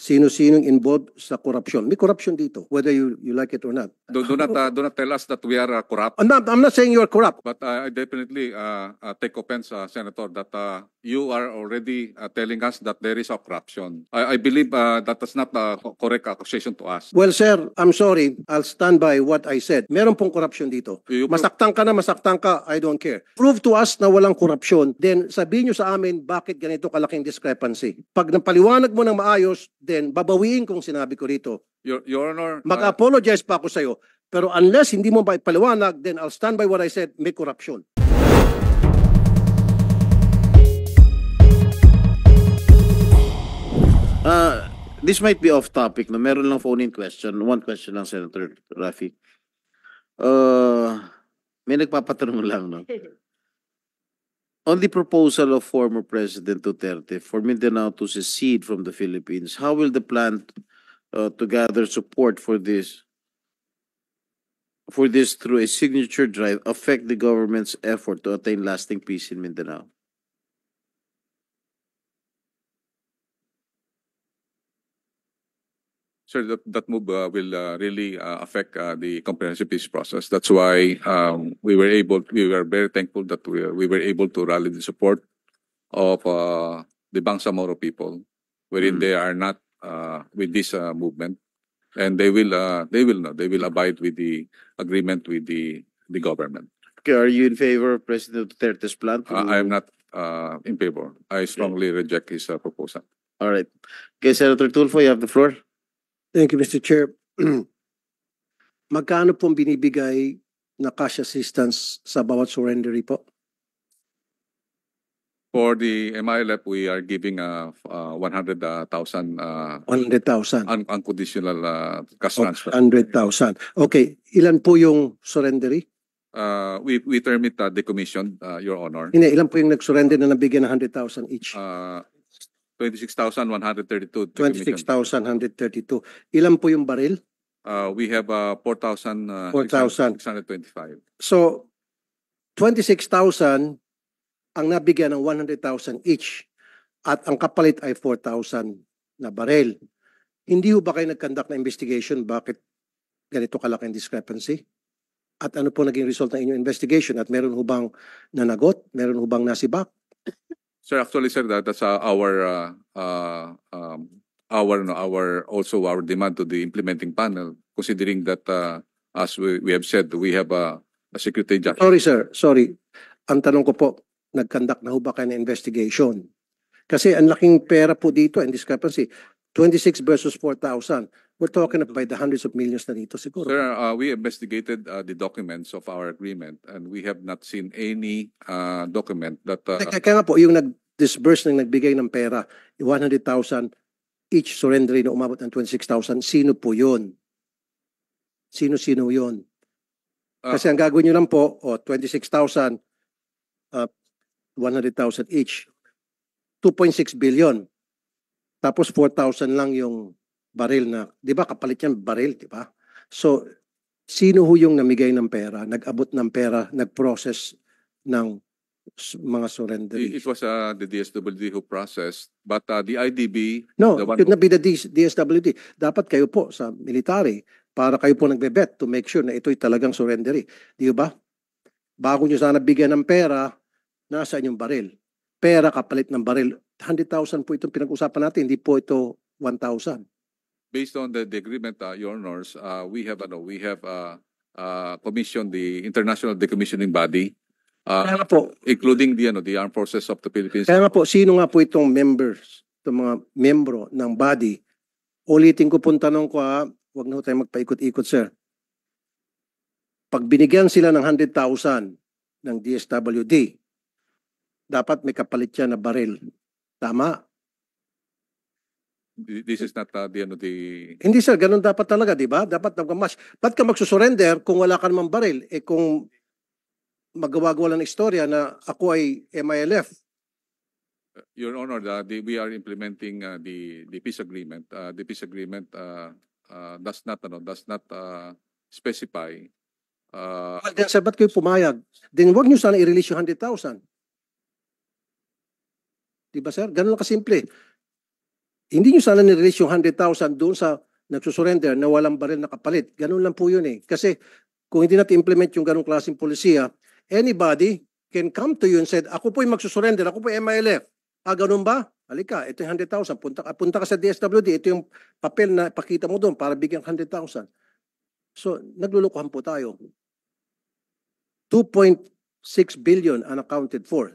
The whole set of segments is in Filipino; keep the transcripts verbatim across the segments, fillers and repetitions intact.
sino-sinong involved sa korupsyon. May corruption dito, whether you, you like it or not. Do, do not uh, do not tell us that we are uh, corrupt. I'm not, I'm not saying you're corrupt. But uh, I definitely uh, uh, take offense, uh, Senator, that uh, you are already uh, telling us that there is a corruption. I, I believe uh, that is not a correct accusation to us. Well, sir, I'm sorry. I'll stand by what I said. Meron pong corruption dito. You- Masaktan ka na, masaktan ka, I don't care. Prove to us na walang corruption, then sabihin nyo sa amin bakit ganito kalaking discrepancy. Pag napaliwanag mo ng maayos, then babawiin kung sinabi ko rito. Your, Your Honor, uh, Mag-apologize pa ako sa'yo. Pero unless hindi mo ba ipaliwanag, then I'll stand by what I said, may corruption. Uh, this might be off topic. No? Meron lang phone-in question. One question lang, Senator Rafi. Uh, may nagpapatanong lang, no? On the proposal of former President Duterte for Mindanao to secede from the Philippines, how will the plan uh, to gather support for this for this through a signature drive affect the government's effort to attain lasting peace in Mindanao? sir, that, that move uh, will uh, really uh, affect uh, the comprehensive peace process. That's why um, we were able, we were very thankful that we, we were able to rally the support of uh, the Bangsamoro people, wherein Mm. they are not uh, with this uh, movement, and they will, uh, they will not, they will abide with the agreement with the the government. Okay, are you in favor of President Duterte's plan? To... Uh, I am not uh, in favor. I strongly reject his uh, proposal. All right. Okay, Senator Tulfo, you have the floor. Thank you, Mister Chair. Magkano pong binibigay na cash assistance sa bawat surrendery po? For the M I L F, we are giving uh, uh, one hundred thousand uh, one hundred thousand. un- unconditional uh, cash one transfer. hundred thousand. Okay, ilan po yung surrendery? Uh, we we term it uh, decommissioned, uh, Your Honor. Hindi, ilan po yung nag-surrender na nabigyan ng one hundred thousand each? Uh, twenty-six thousand one hundred thirty-two. twenty-six thousand one hundred thirty-two. Ilan po yung baril? Uh, we have uh, four thousand four thousand. six hundred twenty-five. So, twenty-six thousand ang nabigyan ng one hundred thousand each at ang kapalit ay four thousand na baril. Hindi ho ba kayo nag-conduct na investigation bakit ganito kalaking discrepancy? At ano po naging result ng inyong investigation? At meron ho bang nanagot? Meron ho bang nasibak? Sir, actually, sir, that, that's uh, our uh, uh, um, our no, our also our demand to the implementing panel, considering that uh, as we, we have said, we have a, a security judge. Sorry sir, sorry. Ang tanong ko po, nag-conduct na ho ba kayo ng investigation? Kasi ang laking pera po dito and discrepancy. twenty-six versus four thousand. We're talking about the hundreds of millions na dito siguro. Sir, uh, we investigated uh, the documents of our agreement, and we have not seen any uh, document that. Uh, Kaya, kaya nga po, yung nag-disburse ng nagbigay ng pera, one hundred thousand, each surrender na umabot ng twenty-six thousand, sino po yun? Sino-sino yun? uh, Kasi ang gagawin nyo lang po, o twenty-six thousand, uh, one hundred thousand each, two point six billion. Tapos four thousand lang yung baril na, di ba kapalit yan baril, di ba? So, sino ho yung namigay ng pera, nag-abot ng pera, nag-process ng s- mga surrender? it, it was uh, the D S W D who processed, but uh, the I D B. No, the it one should not be the D S W D. Dapat kayo po sa military para kayo po nagbe-bet to make sure na ito'y talagang surrendery. Di ba? Bago nyo sana bigyan ng pera, nasa inyong baril. Pera kapalit ng baril. one hundred thousand po itong pinag-usapan natin, hindi po ito one thousand. Based on the, the agreement, uh, Your Honors, uh, we have ano, we have uh, uh, commissioned the International Decommissioning Body, Kaya uh, nga po, including the ano, the Armed Forces of the Philippines. kaya nga po, sino nga po itong members, itong mga membro ng body? Ulitin ko pong tanong ko ha, huwag na ho tayo magpaikot-ikot sir. Pag binigyan sila ng one hundred thousand ng D S W D, dapat may kapalit yan na baril. Tama? This is not uh, the ano, the Hindi sir, ganun dapat talaga, di ba? Dapat nagmamas. Ba't ka magsusurrender kung wala ka namang baril? Eh kung magawa-gawa lang ng istorya na ako ay M I L F. Your Honor, the, the, we are implementing uh, the the peace agreement. Uh, the peace agreement uh, uh, does not ano, does not uh, specify. Uh, Well, then sir, ba't kayo pumayag? Then wag nyo sana i-release yung one hundred thousand. Di ba sir? Ganun lang kasimple. hindi nyo sana nirelease yung one hundred thousand doon sa nagsusurrender na walang baril na kapalit. Ganun lang po yun eh. Kasi kung hindi natin implement yung ganung klaseng polisiya, anybody can come to you and said, ako po yung magsusurrender, ako po yung M I L F. Ah, ganun ba? Halika, ito yung one hundred thousand. Punta, punta ka sa D S W D, ito yung papel na pakita mo doon para bigyan one hundred thousand. So, naglulukuhan po tayo. two point six billion unaccounted for.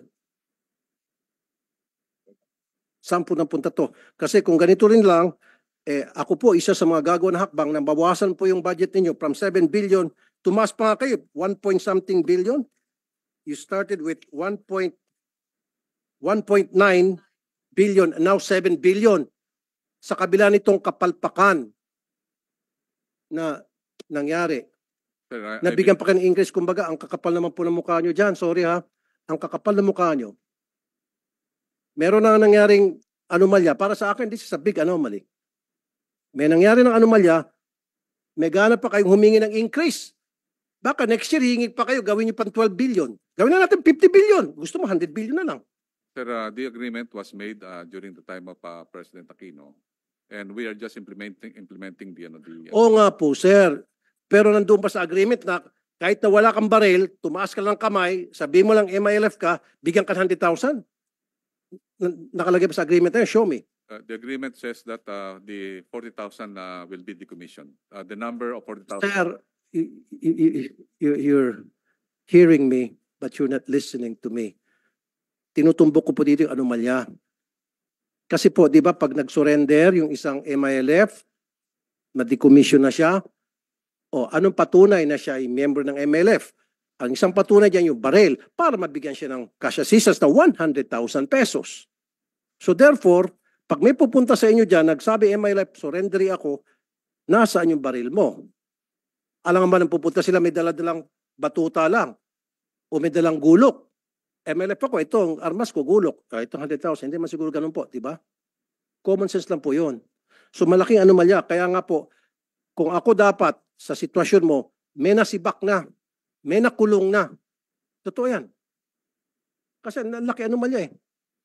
Saan po napunta to? Kasi kung ganito rin lang, eh, ako po isa sa mga gagawa na hakbang na bawasan po yung budget ninyo from seven billion, tumaas pa nga kayo, one point something billion. You started with one point nine billion, now seven billion. Sa kabila nitong kapalpakan na nangyari. Sir, I- I Nabigyan pa kayo ng increase, kumbaga, ang kakapal naman po ng mukha nyo dyan. Sorry ha, ang kakapal ng mukha nyo. Meron na nangyaring anomalya. Para sa akin, this is a big anomaly. May nangyari ng anomalya, may gana pa kayong humingi ng increase. Baka next year, hingi pa kayo, gawin nyo pang twelve billion. Gawin na natin fifty billion. Gusto mo, one hundred billion na lang. Sir, uh, the agreement was made uh, during the time of uh, President Aquino, and we are just implementing implementing the ano the. Oo nga po, sir. Pero nandun pa sa agreement na kahit na wala kang baril, tumaas ka lang kamay, sabi mo lang M I L F ka, bigyan ka one hundred thousand. Nakalagay pa sa agreement na yun, show me. Uh, the agreement says that uh, the forty thousand uh, will be decommissioned. Uh, the number of forty thousand. Sir, you, you, you, you- you're hearing me, but you're not listening to me. Tinutumbok ko po dito yung anomalya. Kasi po, di ba, pag nag-surrender yung isang M I L F, na-decommission na siya, o anong patunay na siya ay member ng M I L F? Ang isang patunay dyan yung baril para mabigyan siya ng cash assistance na one hundred thousand pesos. So therefore, pag may pupunta sa inyo dyan, nagsabi M I L F, surrendery ako, nasaan yung baril mo? Alam nga ba nang pupunta sila, may dala-dalang batuta lang o may dalang gulok. M L F ako, ito ang armas ko, gulok. Ah, ito one hundred thousand, hindi man siguro ganun po, di ba? Common sense lang po yun. So malaking anomalya. Kaya nga po, kung ako dapat sa sitwasyon mo, may nasibak na, may nakulong na. Totoo yan. Kasi laki anomalya eh.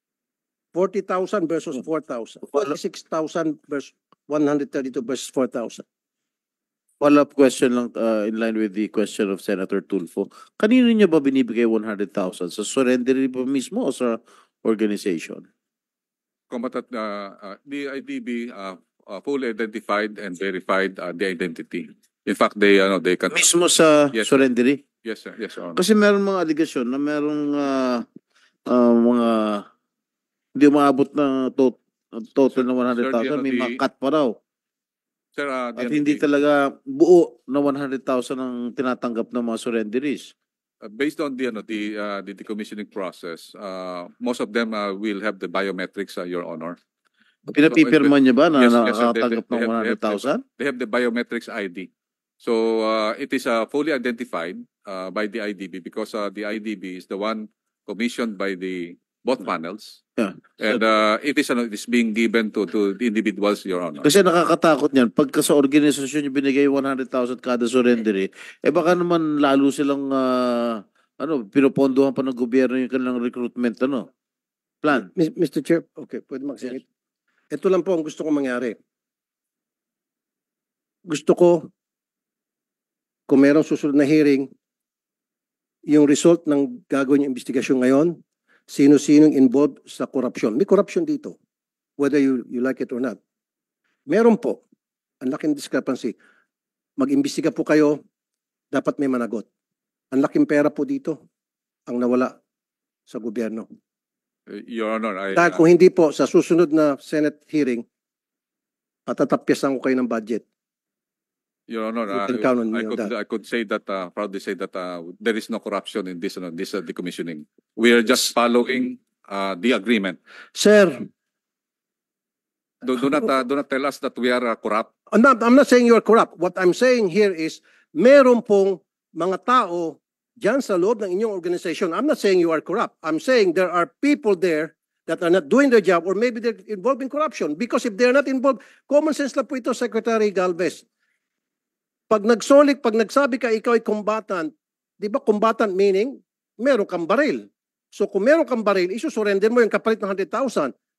forty thousand versus four thousand. forty-six thousand versus one hundred thirty-two versus four thousand. Follow-up question lang uh, in line with the question of Senator Tulfo. Kanino niyo ba binibigay one hundred thousand? Sa surrender ba mismo o sa organization? Combatant, uh, uh, the I D B uh, uh, fully identified and verified uh, the identity. In fact, they ano they can. Mismo sa Yes, sir. surrendery? Yes, sir. Yes, Your Honor. Kasi meron mga aligasyon na merong uh, uh, mga hindi umaabot na to total na one hundred thousand. Sir, May the- mga cut pa raw. Sir, uh, the- At hindi the- talaga buo na one hundred thousand ang tinatanggap ng mga surrenderies. Uh, based on the ano, the uh, the decommissioning process, uh, most of them uh, will have the biometrics, uh, Your Honor. Pinapipirma niyo ba na Yes, yes, sir. They- nakakatanggap they- ng they have- one hundred thousand? They have the biometrics I D. So uh, it is uh, fully identified uh, by the I D B because uh, the I D B is the one commissioned by the both panels. Yeah. And uh, it is ano, it is being given to to the individuals, Your Honor. Kasi nakakatakot niyan. Pagka sa organisasyon yung binigay one hundred thousand kada surrendery, eh baka naman lalo silang ah, ano, pinopondohan pa ng gobyerno yung kanilang recruitment ano, plan. Mis- Mister Chair, okay, pwede magsingit. Ito lang po ang gusto kong mangyari. Gusto ko, kung merong susunod na hearing, yung result ng gagawin yung investigasyon ngayon, sino-sinong involved sa korupsyon. May corruption dito, whether you, you like it or not. Meron po, ang laking discrepancy. Mag-imbestiga po kayo, dapat may managot. Ang laking pera po dito, ang nawala sa gobyerno. Uh, Your Honor, I, Dahil uh, kung hindi po, sa susunod na Senate hearing, patatapyasan ko kayo ng budget. Your Honor, You uh, can count on me I on could that. I could say that uh, proudly say that uh, there is no corruption in this ano, this uh, decommissioning. We are just following uh, the agreement. Sir, Do, do not uh, do not tell us that we are uh, corrupt. I'm not, I'm not saying you are corrupt. What I'm saying here is, meron pong mga tao dyan sa loob ng inyong organization. I'm not saying you are corrupt. I'm saying there are people there that are not doing their job or maybe they're involved in corruption. Because if they're not involved, common sense lang po ito, Secretary Galvez. Pag nagsolik, pag nagsabi ka ikaw ay combatant, di ba combatant meaning, meron kang baril. So kung meron kang baril, isusurrender mo yung kapalit ng one hundred thousand.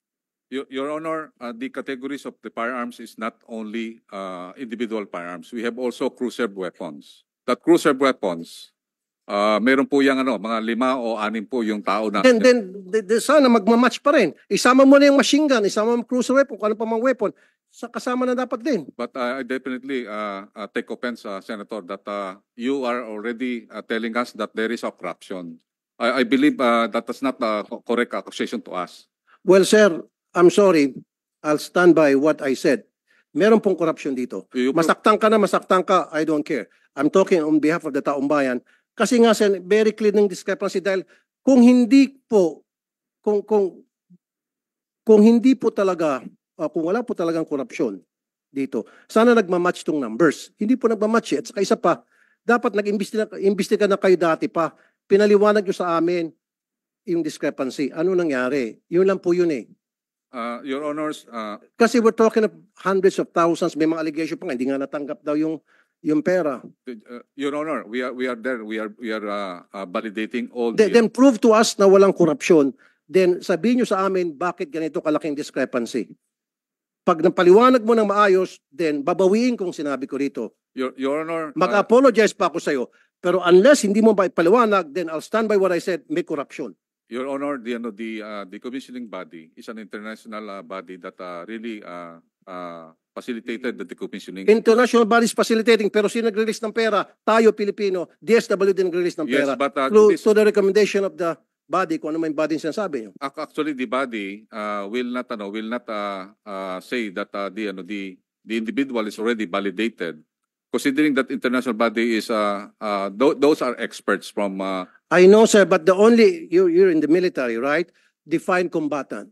Your, Your Honor, uh, the categories of the firearms is not only uh, individual firearms. We have also cruiser weapons. That cruiser weapons, uh, meron po yung ano, mga lima o anim po yung tao na. Then, then, de- de- sana magmamatch pa rin. Isama mo na yung machine gun, isama mo yung cruiser weapon, kung ano pa mga weapon, sa kasama na dapat din. But uh, I definitely uh, uh, take offense, uh, Senator, that uh, you are already uh, telling us that there is a corruption. I, I believe uh, that is not a correct accusation to us. Well, sir, I'm sorry. I'll stand by what I said. Meron pong corruption dito. You- Masaktan ka na, masaktan ka, I don't care. I'm talking on behalf of the taong bayan. Kasi nga, sir, very clear ng discrepancy dahil kung hindi po, kung, kung, kung hindi po talaga, uh, kung wala po talagang korupsyon dito, sana nagmamatch tong numbers. Hindi po nagmamatch eh. At saka isa pa, dapat nag-imbestiga imbestiga na kayo dati pa. Pinaliwanag nyo sa amin yung discrepancy. Ano nangyari? Yun lang po yun eh. Uh, Your Honors, uh, Kasi we're talking of hundreds of thousands, may mga allegation pa nga, hindi nga natanggap daw yung yung pera. uh, Your Honor, we are we are there. We are we are uh, uh, validating all Then, the. then prove to us na walang korupsyon. Then sabihin nyo sa amin bakit ganito kalaking discrepancy. Pag napaliwanag mo ng maayos, then babawiin kung sinabi ko rito. Your Your Honor, uh, Mag-apologize pa ako sa'yo. Pero unless hindi mo ba ipaliwanag, then I'll stand by what I said, may corruption. Your Honor, the ano the uh, the commissioning body is an international uh, body that uh, really uh, uh, facilitated the decommissioning. International bodies facilitating, pero sino nag-release ng pera? Tayo, Pilipino. D S W din nag-release ng Yes, pera. but uh, Through, this, to the recommendation of the body, kung ano may body yung sinasabi nyo. ac- actually the body uh, will not ano will not uh, uh, say that uh, the ano the the individual is already validated, considering that international body is uh, uh, th- those are experts from uh, I know, sir, but the only, you, you're in the military, right? Define combatant.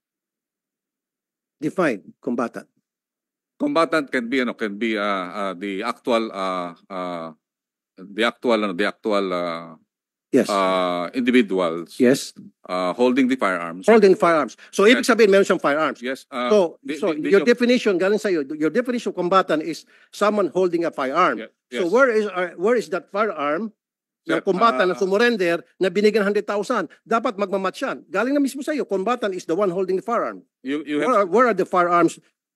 Define combatant. combatant can be ano can be uh, uh, the actual uh, uh, the actual ano the actual uh, Yes. uh, individuals yes. uh, holding the firearms. Holding firearms. So, ibig sabihin, meron siyang firearms. Yes. Uh, So, the- so the- the your job- definition, galing sa'yo, your definition of combatant is someone holding a firearm. Yeah, So, yes. where is uh, where is that firearm Sir, ng combatant na uh, sumurrender na binigyan one hundred thousand? Dapat magmamatch yan. Galing na mismo sa'yo, combatant is the one holding the firearm. you you Where are, have where are the firearms?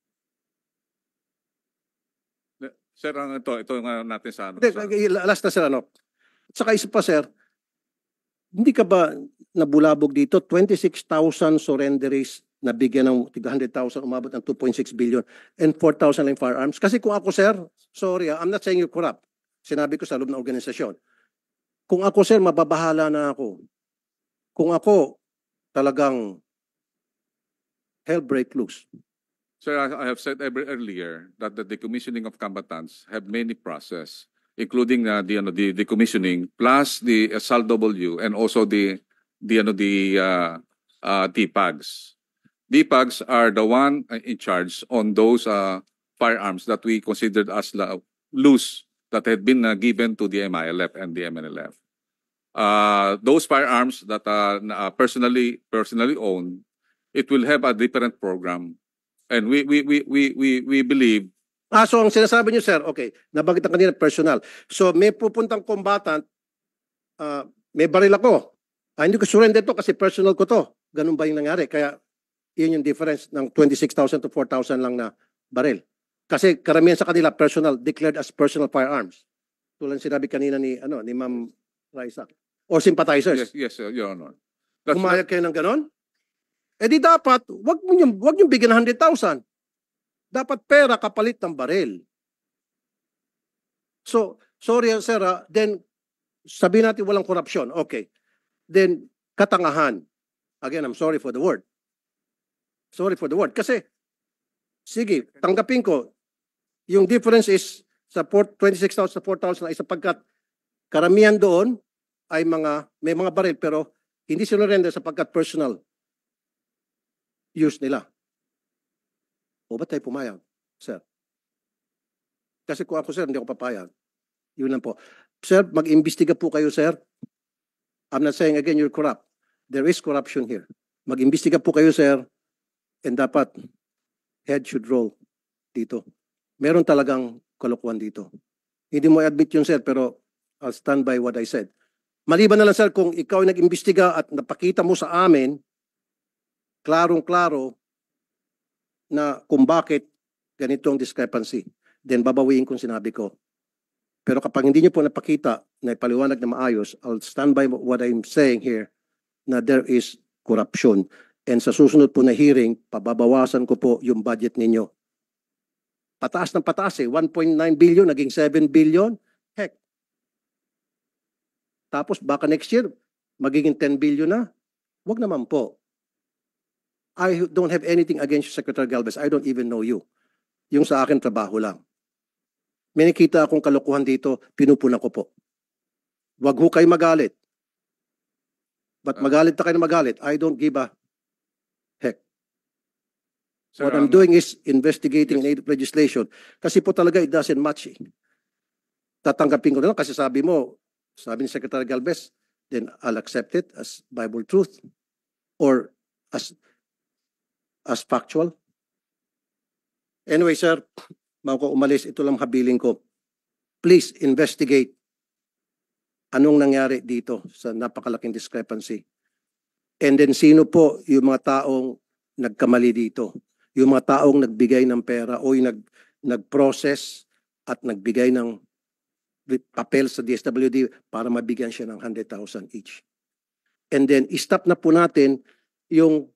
sir ang ito ito nga natin sa ano. Hindi, sa- last na sir, ano. Saka isa pa, sir, hindi ka ba nabulabog dito? twenty-six thousand surrenderies na bigyan ng one hundred thousand, umabot ng two point six billion and four thousand lang firearms. Kasi kung ako, sir, sorry, ah, I'm not saying you're corrupt. Sinabi ko sa loob ng organisasyon. Kung ako, sir, mababahala na ako. Kung ako, talagang hell break loose. Sir, I I have said ever earlier that the decommissioning of combatants have many process, including uh, the ano the decommissioning plus the S L W and also the the ano the uh, uh, D PAGs. D PAGs are the one uh, in charge on those uh, firearms that we considered as la- loose that had been uh, given to the M I L F and the M N L F. Uh, those firearms that are uh, personally personally owned, it will have a different program. And we we we we we we believe Ah, so ang sinasabi niyo, sir, okay, nabanggit na kanina personal. So may pupuntang combatant, ah, may baril ako. Ah, hindi ko surrender to kasi personal ko to. Ganun ba yung nangyari? Kaya yun yung difference ng twenty-six thousand to four thousand lang na baril. Kasi karamihan sa kanila personal, declared as personal firearms. Tulad ng sinabi kanina ni ano ni Ma'am Raisa. Or sympathizers. yes yes uh, Your Honor. That's Pumayag kayo ng ganon? Eh di dapat, wag mo yung, wag yung bigyan ng one hundred thousand. Dapat pera kapalit ng baril. So, sorry sir, ah, then sabihin natin walang korupsyon. Okay. Then, katangahan. Again, I'm sorry for the word. Sorry for the word. Kasi, sige, tanggapin ko, yung difference is sa twenty-six thousand sa four thousand ay sapagkat karamihan doon ay mga, may mga baril pero hindi sinurrender sapagkat personal use nila. O ba't tayo pumayag, sir? Kasi kung ako, sir, hindi ako papayag. Yun lang po. Sir, mag-imbestiga po kayo, sir. I'm not saying again you're corrupt. There is corruption here. Mag-imbestiga po kayo, sir. And dapat, head should roll dito. Meron talagang kalokohan dito. Hindi mo i-admit yun, sir, pero I'll stand by what I said. Maliban na lang, sir, kung ikaw ay nag-imbestiga at napakita mo sa amin, klarong-klaro na kung bakit ganitong discrepancy, then babawiin kung sinabi ko. Pero kapag hindi niyo po napakita na ipaliwanag na maayos, I'll stand by what I'm saying here na there is corruption. And sa susunod po na hearing, pababawasan ko po yung budget ninyo. Pataas ng pataas eh. one point nine billion, naging seven billion. Heck. Tapos baka next year, magiging ten billion na. Wag naman po. I don't have anything against you, Secretary Galvez. I don't even know you. Yung sa akin, trabaho lang. May nakita akong kalokohan dito, pinupunan ko po. Wag ho kayo magalit. But magalit na kayo na magalit. I don't give a heck. Sir, What I'm ang- doing is investigating native legislation. Kasi po talaga it doesn't match eh. Tatanggapin ko na lang kasi sabi mo, sabi ni Secretary Galvez, then I'll accept it as Bible truth or as as factual. Anyway, sir, bago ko umalis, ito lang habiling ko. Please investigate anong nangyari dito sa napakalaking discrepancy. And then sino po yung mga taong nagkamali dito? Yung mga taong nagbigay ng pera o yung nag, nag-process at nagbigay ng papel sa D S W D para mabigyan siya ng one hundred thousand each. And then, stop na po natin yung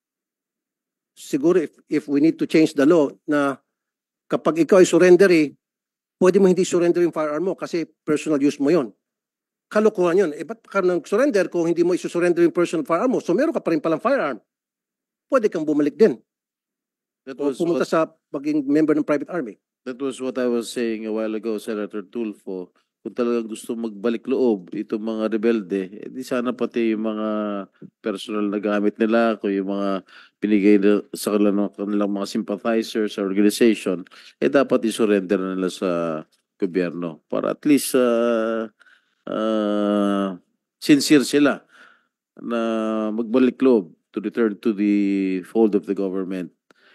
siguro if, if we need to change the law na kapag ikaw ay surrendery, pwede mo hindi surrender yung firearm mo kasi personal use mo yon. Kalokohan yun. Eh, ba't ka nang surrender kung hindi mo isusurrender yung personal firearm mo? So, meron ka pa rin palang firearm. Pwede kang bumalik din. That O was pumunta what, sa pagiging member ng private army. that was what I was saying a while ago, Senator Tulfo. Kung talagang gusto magbalik loob itong mga rebelde, eh, di sana pati yung mga personal na gamit nila, kung yung mga pinigay na, sa kanilang, kanilang mga sympathizers sa organization, eh dapat isurrender na nila sa gobyerno para at least uh, uh, sincere sila na magbalik loob to return to the fold of the government.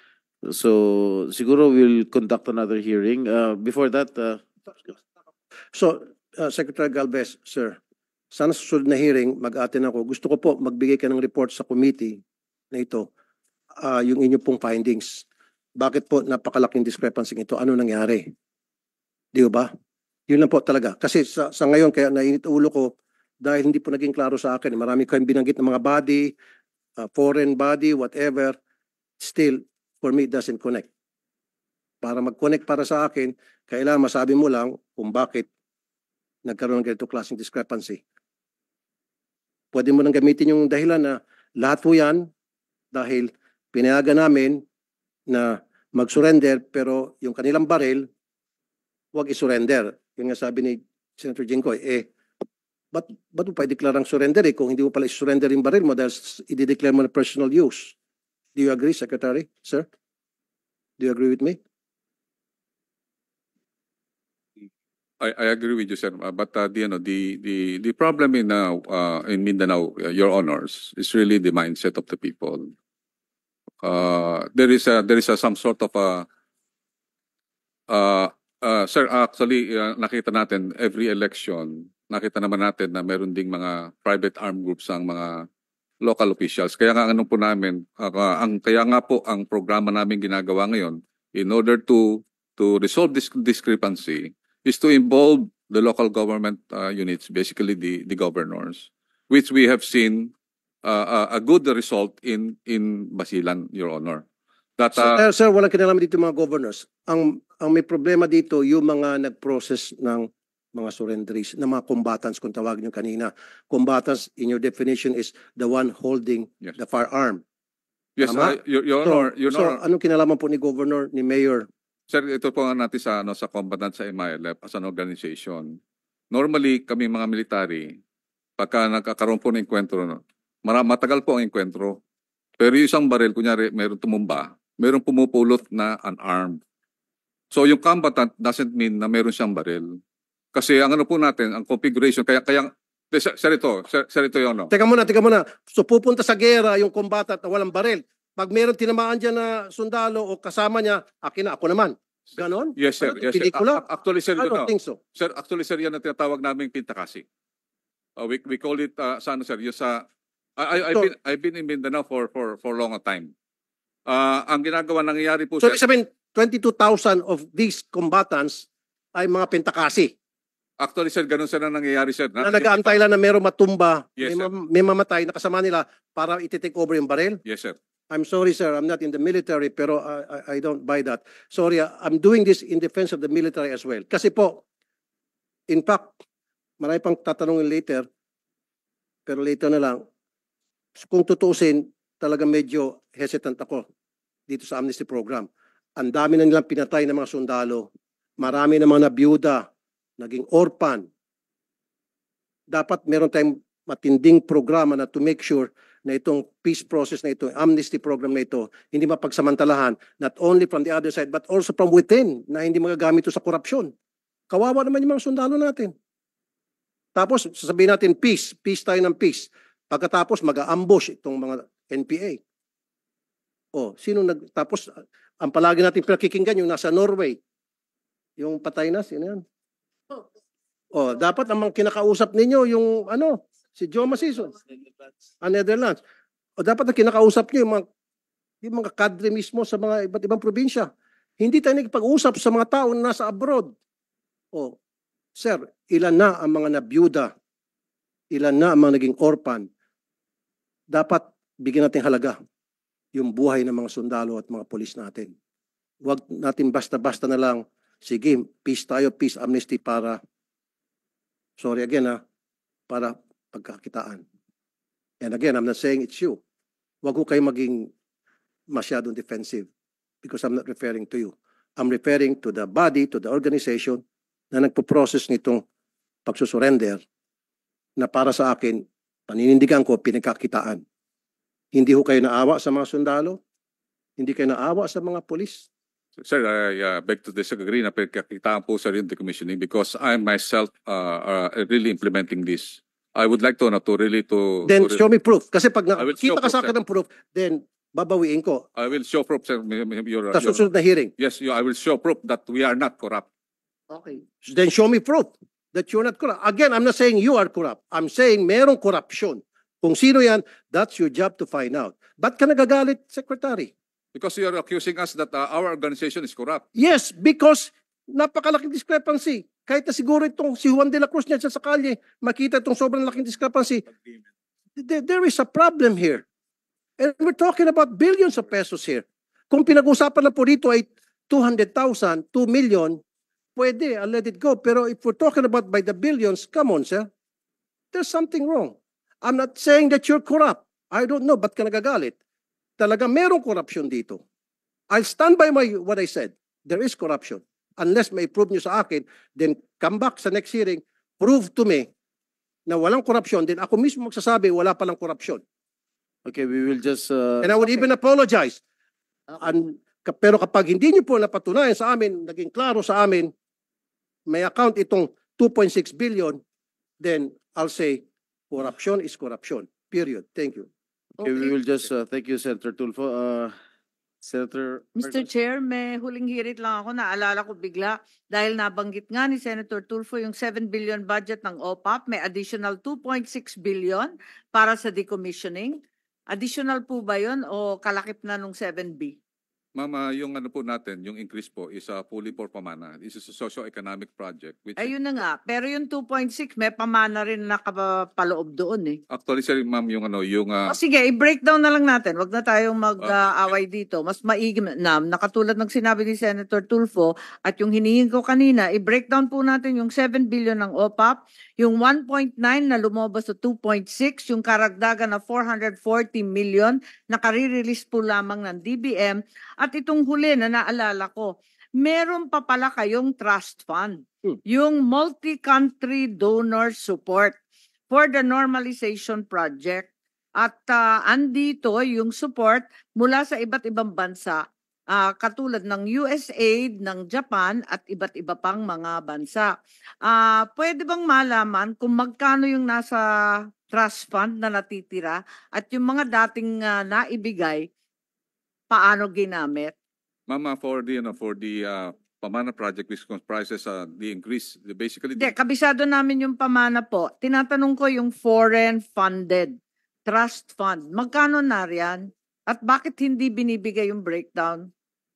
So siguro we'll conduct another hearing. Uh, before that, uh, So, uh, Secretary Galvez, sir, sana sa susunod na hearing, mag-attend ako. Gusto ko po magbigay ka ng report sa committee na ito, uh, yung inyo pong findings. Bakit po napakalaking discrepancy ito? Ano nangyari? Di ba? Yun lang po talaga. Kasi sa, sa ngayon, kaya nainit ulo ko, dahil hindi po naging klaro sa akin. Marami kayong binanggit ng mga body, uh, foreign body, whatever. Still, for me, it doesn't connect. Para mag-connect para sa akin, kailangan masabi mo lang kung bakit nagkaroon ng ganito klaseng discrepancy. Pwede mo nang gamitin yung dahilan na lahat po yan dahil pinayagan namin na mag-surrender pero yung kanilang baril, huwag i-surrender. Yung nga sabi ni Senator Jinggoy, eh, ba't, ba't mo pa i-declare ang surrender eh kung hindi mo pala i-surrender yung baril mo dahil i-declare mo na personal use? Do you agree, Secretary? Sir? Do you agree with me? I, I agree with you, sir. Uh, but uh, the, you know, the the the problem in now uh, in Mindanao, uh, Your Honors, is really the mindset of the people. Uh, there is a there is a, some sort of a uh, uh, sir. Actually, uh, nakita natin every election. Nakita naman natin na meron ding mga private armed groups ang mga local officials. Kaya nga ano po namin, uh, ang kaya nga po ang programa namin ginagawa ngayon in order to to resolve this discrepancy is to involve the local government uh, units, basically the, the governors, which we have seen uh, a, a good result in in Basilan, Your Honor. That, Sir, uh, eh, sir, walang kinalaman dito yung mga governors. Ang ang may problema dito yung mga nag-process ng mga surrenderies, ng mga combatants kung tawagin nyo kanina. Combatants, in your definition, is the one holding Yes. the firearm. yes, tama? uh, Your, Your So, Honor, Your so Honor, anong kinalaman po ni Governor, ni Mayor? sir, ito po nga natin sa, ano, sa combatant sa M I L F as an organization. Normally, kami mga military, pagka nagkakaroon po ng enkwentro, no, mara- matagal po ang enkwentro. Pero yung isang baril, kunyari, mayroong tumumba, mayroong pumupulot na unarmed. So yung combatant doesn't mean na mayroon siyang baril. Kasi ang ano po natin, ang configuration, kaya, kaya, eh, sir, sir ito, sir, sir ito yun, no? Teka muna, teka muna. So pupunta sa gera yung combatant na walang baril. Pag meron tinamaan dyan na sundalo o kasama niya, akin na, ako naman. Ganon? Yes, sir. Ano, Yes, sir. pelikula? A- Actually, sir, I yun, don't no. think so. Sir, actually, sir, yan ang tinatawag namin pintakasi. Uh, we, we call it, uh, sa ano, sir, yung sa, I, I, I've, So- been, I've been in Mindanao for, for, for long a time. Ah, ang ginagawa nangyayari po So, sir, ibig sabihin, twenty-two thousand of these combatants ay mga pentakasi actually sir, ganun sir ang nangyayari sir. na nag-aantay lang na merong matumba, Yes, may, sir. mam- may mamatay na kasama nila para iti-take over yung baril. Yes sir. I'm sorry, sir. I'm not in the military, pero I, I, I don't buy that. Sorry, uh, I'm doing this in defense of the military as well. Kasi po, in fact, marami pang tatanungin later, pero later na lang, kung tutuusin, talaga medyo hesitant ako dito sa amnesty program. Ang dami na nilang pinatay ng mga sundalo. Marami na mga nabiyuda, naging orphan. Dapat meron tayong matinding programa na to make sure na itong peace process na ito, amnesty program na ito, hindi mapagsamantalahan, not only from the other side, but also from within, na hindi magagamit ito sa korupsyon. Kawawa naman yung mga sundalo natin. Tapos, sasabihin natin, peace, peace tayo ng peace. Pagkatapos, mag-ambush itong mga N P A. O, sino nag... Tapos, ang palagi natin pinakikinggan, yung nasa Norway. Yung patay na, sino yan? O, dapat ang mga kinakausap ninyo, yung ano, si Joe Masison, ang Netherlands. O, dapat ang kinakausap nyo, yung mga, yung mga kadre mismo sa mga iba't ibang probinsya. Hindi tayo nagpag-usap sa mga tao na nasa abroad. O, sir, ilan na ang mga nabiyuda? Ilan na ang mga naging orphan? Dapat bigyan natin halaga yung buhay ng mga sundalo at mga polis natin. Huwag natin basta-basta na lang, sige, peace tayo, peace amnesty para, sorry again ha, para pagkakitaan. And again, I'm not saying it's you. Huwag ko kayo maging masyadong defensive because I'm not referring to you. I'm referring to the body, to the organization na nagpo-process nitong pagsusurrender na para sa akin, paninindigan ko, pinagkakitaan. Hindi ho kayo naawa sa mga sundalo? Hindi kayo naawa sa mga polis? Sir, I uh, beg to disagree na pagkakitaan po sa rin decommissioning because I myself uh, uh, really implementing this. I would like to, na to really to... Then to show me proof. Kasi pag I will show nakita ka sa proof, akin ng proof, then babawiin ko. I will show proof, sir. Your, Sa your, susunod na hearing. yes, you, I will show proof that we are not corrupt. Okay. Then show me proof that you're not corrupt. Again, I'm not saying you are corrupt. I'm saying merong korupsyon. Kung sino yan, that's your job to find out. Ba't ka nagagalit, Secretary? Because you are accusing us that uh, our organization is corrupt. Yes, because napakalaking discrepancy. Kahit na siguro itong si Juan de la Cruz niya sa kalye, makita itong sobrang laking discrepancy. There, there is a problem here. And we're talking about billions of pesos here. Kung pinag-usapan na po dito ay two hundred thousand, two million, pwede, I'll let it go. Pero if we're talking about by the billions, come on, sir. There's something wrong. I'm not saying that you're corrupt. I don't know, ba't ka nagagalit? Talaga merong corruption dito. I'll stand by my what I said. There is corruption. Unless may prove nyo sa akin, then come back sa next hearing, prove to me na walang corruption, then ako mismo magsasabi wala palang corruption. Okay, we will just... Uh, And I would even apologize. And, ka- pero kapag hindi nyo po napatunayan sa amin, naging klaro sa amin, may account itong two point six billion, then I'll say, corruption is corruption. Period. Thank you. okay, we will just... Uh, thank you, Senator Tulfo. Uh, Senator... Mister Chair, may huling hirit lang ako, naalala ko bigla dahil nabanggit nga ni Senator Tulfo yung seven billion budget ng O P A P, may additional two point six billion para sa decommissioning. Additional po ba yun o kalakip na nung seven B? Mama, yung ano po natin, yung increase po is uh, fully for pamana. This is a socio-economic project. Which Ayun na nga, pero yung two point six may pamana rin nakapaloob doon eh. actually, sir, ma'am, yung ano, yung... Uh, O sige, i-breakdown na lang natin. Wag na tayong mag-away dito. Mas maigi na, nakatulad ng sinabi ni Senator Tulfo at yung hinihing ko kanina, i-breakdown po natin yung seven billion ng O P A P, yung one point nine na lumabas sa two point six, yung karagdagan na four hundred forty million na kare-release po lamang ng D B M, at itong huli na naalala ko, meron pa pala kayong trust fund, Hmm. yung multi-country donor support for the normalization project. At ah, andito yung support mula sa iba't ibang bansa, ah, katulad ng U S A I D, ng Japan at iba't iba pang mga bansa. Ah, pwede bang malaman kung magkano yung nasa trust fund na natitira at yung mga dating ah, naibigay, paano ginamit? Mama, for the, ano, for the uh, pamana project, which comprises uh, the increase, the basically... Hindi, kabisado namin yung pamana po. Tinatanong ko yung foreign funded trust fund. Magkano na riyan? At bakit hindi binibigay yung breakdown?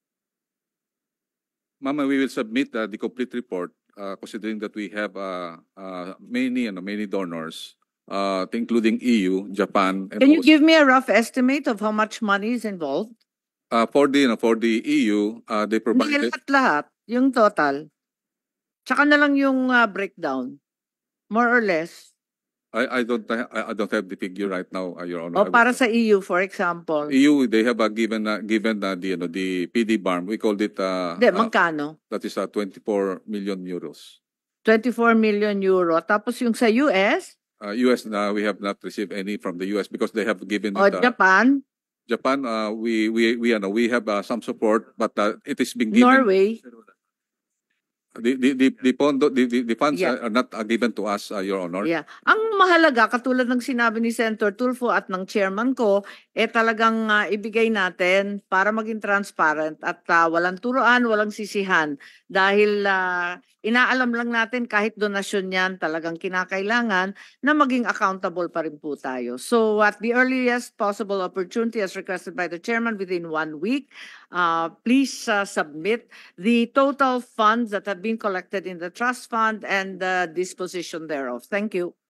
Mama, we will submit uh, the complete report, uh, considering that we have uh, uh, many, ano, many donors, uh, including E U, Japan, and Can you also- give me a rough estimate of how much money is involved? uh, for the, you know, for the E U, uh, they Hindi provided. lahat-lahat, yung total. Tsaka na lang yung ah, breakdown. More or less. I, I don't, I, I don't have the figure right now, uh, Your Honor. O I will- para sa E U, for example. E U, they have uh, given, uh, given uh, the, you know, the P D B A R M. We called it. Uh, Hindi, uh, magkano? that is uh, twenty-four million euros. twenty-four million euro. Tapos yung sa U S Uh, U S, uh, we have not received any from the U S because they have given o it. Uh, Japan, Japan, uh, we we we, ano, we have uh, some support, but uh, it is being given. Norway. The the the the, pondo, the, the, the funds Yeah. are not uh, given to us, uh, Your Honor. Yeah. Ang mahalaga, katulad ng sinabi ni Senator Tulfo at ng chairman ko, eh talagang ah, ibigay natin para maging transparent at ah, walang turuan, walang sisihan. Dahil ah, inaalam lang natin kahit donasyon yan, talagang kinakailangan na maging accountable pa rin po tayo. So at the earliest possible opportunity as requested by the chairman within one week, uh, please uh, submit the total funds that have been collected in the trust fund and the disposition thereof. Thank you.